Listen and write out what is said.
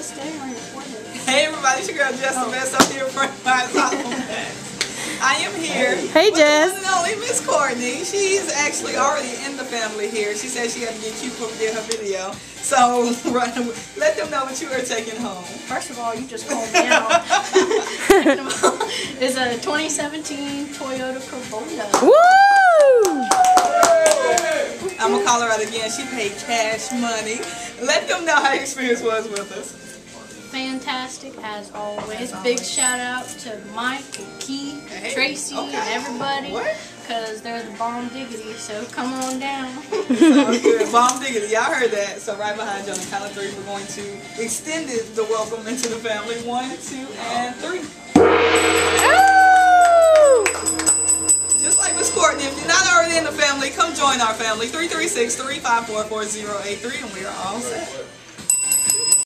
stay on your forehead. Hey everybody, it's your girl Jess the Best up here for my I am here. Hey Jess. With the one and only Miss Courtney. She's actually already in the family here. She said she had to get cute before we did her video. So let them know what you are taking home. First of all, you just called me out. Second of all, is a 2017 Toyota Corolla. Woo! I'm gonna call her out again. She paid cash money. Let them know how your experience was with us. Fantastic as always. Big shout out to Mike and Key, Tracy, and everybody. Because they're the bomb diggity, so come on down. Sounds good. Bomb diggity, y'all heard that. So right behind you on the count of 3, we're going to extend the welcome into the family. 1, 2, and 3. Just like Miss Courtney, if you're not already in the family, come join our family. 336-354-4083, and we are all set.